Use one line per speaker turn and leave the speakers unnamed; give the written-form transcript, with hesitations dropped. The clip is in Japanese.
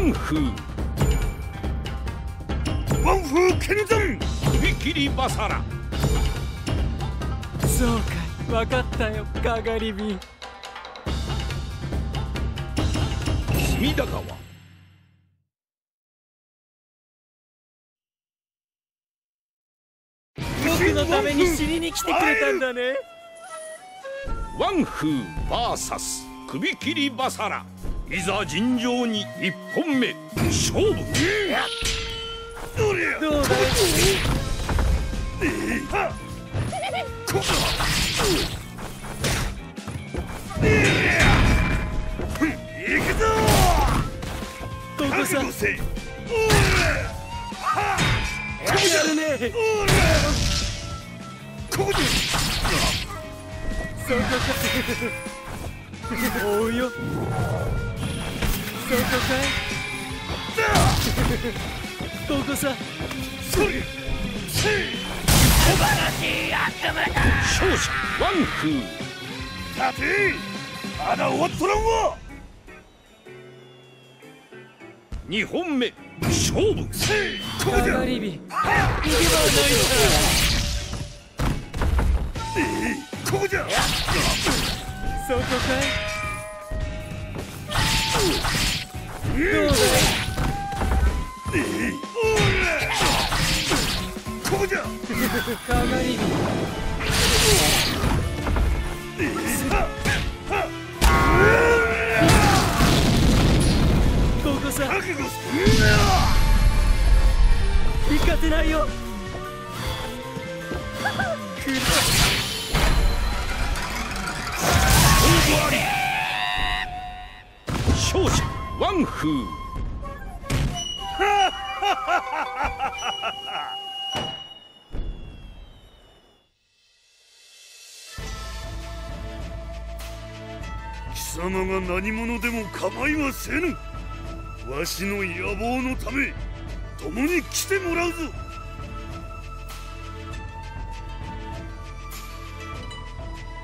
ンフー剣山首切りバサラ。
そうかい、わかったよ、かがり火。
隅田川。
僕のために死にに来てくれたんだね。
ワンフー VS 首切りバサラ。いざ尋常に1本目勝負。
どうだい。
行くぞ
ここさ。やるね。
ここで
そこか。追うよ。そこかい。ここさ。
それ素晴らしい悪夢だ。勝者ワンフー。立て、まだ終わっとらんわ。2本目勝負。ここじゃ。
かがり火。逃げ場はないんだ。
ここじゃ。
そこかい。どうだい。
ここじゃ。
かがり火。ここさ。
覚悟す。
行かせないよ。
勝者ワンフー。貴様が何者でも構いませぬ。わしの野望のため共に来てもらうぞ。